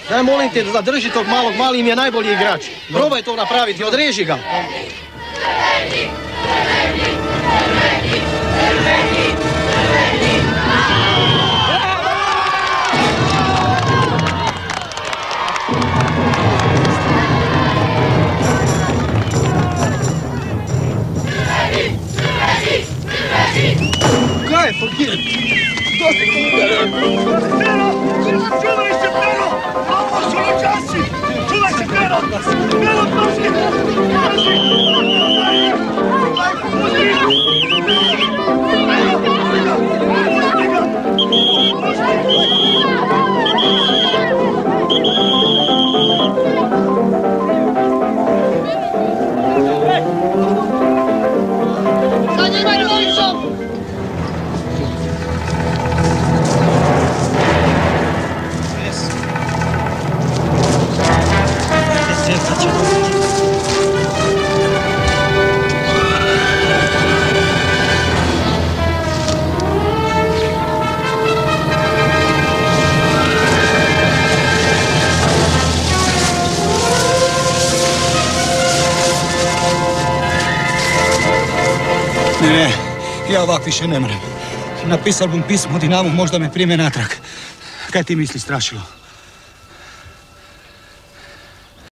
Daj, molim te da zadrži tog malog, mali im je najbolji igrač. Probaj to napraviti, odreži ga. Kaj je to gdje? Čuvaj se, Pero! Ovo su ročasi! Čuvaj se, Pero! Pero, prosti! Za njima dvojicom! Ne, ja ovak više ne mrem. Napisal bom pismo Dinamu, možda me prime natrag. Kaj ti misliš, Strašilo?